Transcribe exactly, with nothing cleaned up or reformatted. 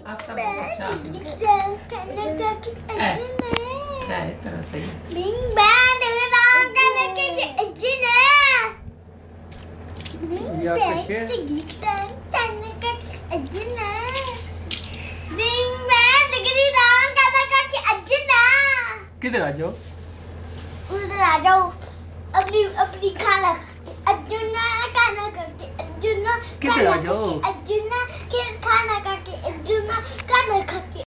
आस्था बहुत अच्छा है इस तरह से बिंग बैंड रंग करने के अजने बिंग बैंड गिटार करने का अजने बिंग बैंड गिटार करने का अजने किधर आ जाओ उधर आ जाओ अपनी अपनी खाना अजुना खाना करके अजुना किधर आ जाओ अजुना खाना करके अजुना खाना खा के